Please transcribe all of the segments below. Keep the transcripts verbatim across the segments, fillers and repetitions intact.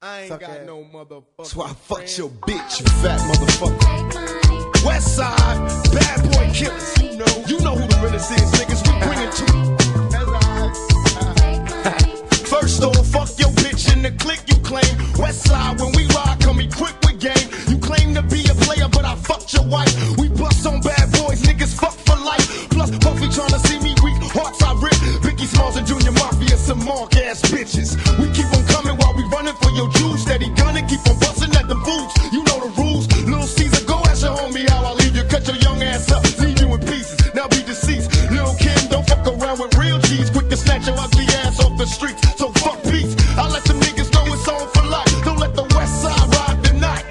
I ain't Suck got ass. no motherfucker. That's why I fucked your bitch, you fat motherfucker. West Side, bad boy killers. You know, you know who the realest is, niggas. We bring it to you. First off, fuck your bitch in the clique you claim. West Side, when we ride, come equipped with game. You claim to be a player, but I fucked your wife. We bust on bad boys, niggas fuck for life. Plus, Puffy tryna see me weak, hearts I rip. Biggie Smalls and Junior Mafia, some mark ass bitches. We keep on coming while we running for your juice. Steady gunning, keep on busting at the boots. You know the rules. Little Caesar, go ask your homie how I leave you. Cut your young ass up, leave you in pieces. Now be deceased. Lil' Kim, don't fuck around with real G's. Quick to snatch your ugly ass off the streets. So fuck peace. I let them niggas know it's on for life. Don't let the West Side ride the night.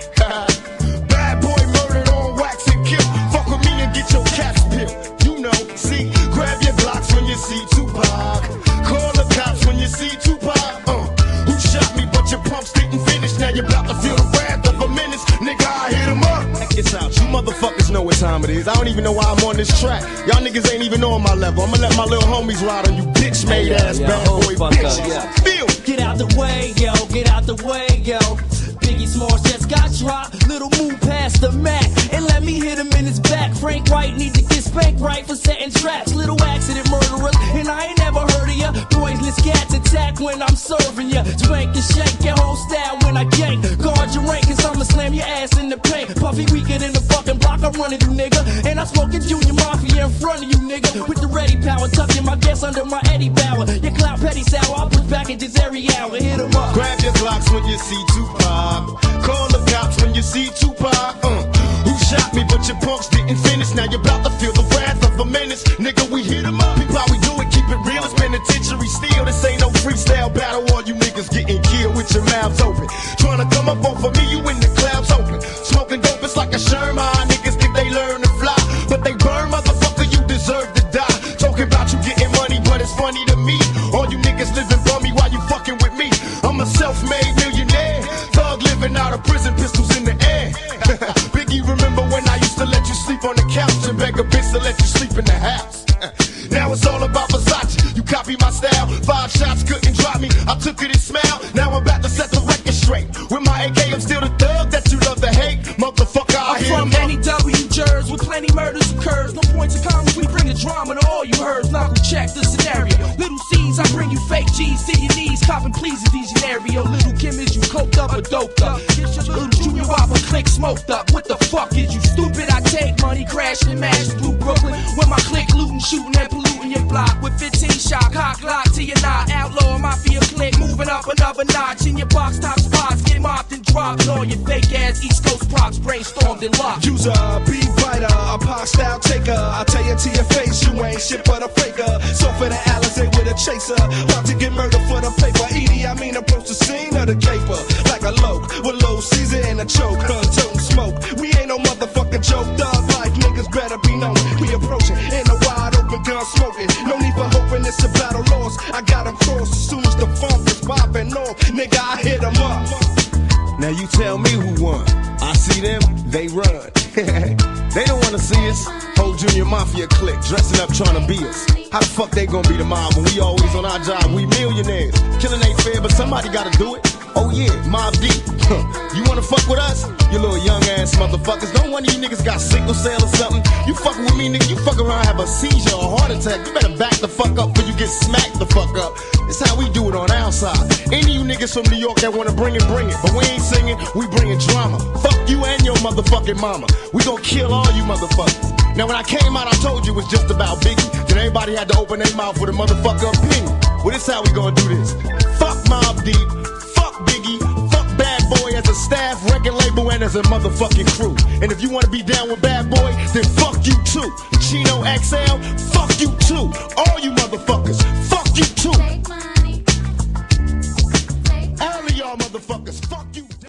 Bad boy murdered on wax and kill. Fuck with me and get your caps peeled. You know, see, grab your Glocks when you see two pac. Call the cops when you see two pac. Uh, who shot me but your pumps didn't finish. Now you're about to feel the wrath of a menace. Nigga, I hit him up. Check this out, you motherfuckers know what time it is. I don't even know why I'm on this track. Y'all niggas ain't even on my level. I'ma let my little homies ride on you bitch made yeah, ass yeah, bad boy bitches. Yeah. Feel. Get out the way, yo, get out the way, yo. Biggie Smalls just got dropped. Little move past the Mac and let me hit him in his back. Frank White need to get spanked right for setting traps. Little accident murderers, and I ain't never heard of ya. Poisonous cats attack when I'm serving ya. Spank and shake your whole style when I gank. Guard your rank, cause I'ma slam your ass in the paint. Puffy weaker than the fucking block I'm running through, nigga. And I'm smoking Junior Mafia in front of you, nigga. With the ready power, tucking my guess under my Eddie Bauer. Your clout petty sour, I'll push packages every hour. Hit 'em up. Grab your Glocks when you see two pac. Call the cops when you see two pac. Uh, who shot me but your punks didn't finish. Now you're about to feel the wrath of a menace. Nigga, we hit 'em up. People, how we do it, keep it real. It's penitentiary steel. This ain't no freestyle battle. All you niggas getting killed with your mouths open. Trying to come up on for me, you in the clouds open. Smoking dope, it's like a Sherman. Niggas think they learn to fly, but they burn, motherfucker, you deserve to die. Talking about you getting money, but it's funny to me. All you niggas living bummy while you fucking with me. I'm a self-made millionaire. Thug living out of prison, pistols in the air. Biggie, remember when I used to let you sleep on the couch and beg a bitch to let you sleep in the house? Now it's all about Versace. You copy my style. Five shots couldn't drop me. I took it and smiled. Now I'm about to set the record straight. With my A K, I'm still the thug that you love to hate. Motherfucker, I I'm from N E W Jersey, with plenty murders occurs. No points of commas, we bring the drama to all you heard. Knuckle check the scenario. Little C's, I bring you fake G's to your knees. Copping please in these scenario. Little Kim, is you coked up or doped up? Little Junior Whopper click smoked up. What the fuck is you stupid? I take money, crashing and mash through Brooklyn. With my click looting, shooting and polluting your block. With fifteen shot, cock lock to your knot. Outlaw mafia click, moving up another notch. In your box top spots, get mopped and dropped. All your fake ass East Coast props brainstormed and locked. User, beat writer, a pop style taker. I tell you to your face, you ain't shit but a faker. So for the Alizé with a chaser, about to get murdered for the paper. Edie, I mean approach the scene of the caper like a loke with low Caesar and a choke. Huh, toting smoke. We ain't no motherfucking joke. Dog life niggas better be known. We approaching in a wide open gun smoking. No need for hoping it's a battle lost. I got 'em crossed as soon as the funk is popping off. Nigga, I hit 'em up. Now you tell me who won. I see them, they run. They don't wanna see us. Whole Junior Mafia clique dressing up trying to be us. How the fuck they gonna be the mob when we always on our job? We millionaires. Killing ain't fair, but somebody gotta do it. Oh yeah, Mob Deep. You wanna fuck with us? You little young ass motherfuckers. Don't one of you niggas got sickle cell or something. You fucking with me, nigga. You fuck around, have a seizure or a heart attack. You better back the fuck up before you get smacked the fuck up. It's how we do it on our side. Any of you niggas from New York that wanna bring it, bring it. But we ain't singing, we bringing drama. Fuck you and your motherfucking mama. We gon' kill all you motherfuckers. Now when I came out, I told you it was just about Biggie. Then everybody had to open their mouth with a motherfucker opinion. Well, this how we gonna do this. Fuck Mob Deep. Biggie, fuck Bad Boy as a staff, record label, and as a motherfucking crew. And if you wanna be down with Bad Boy, then fuck you too. Chino X L, fuck you too. All you motherfuckers.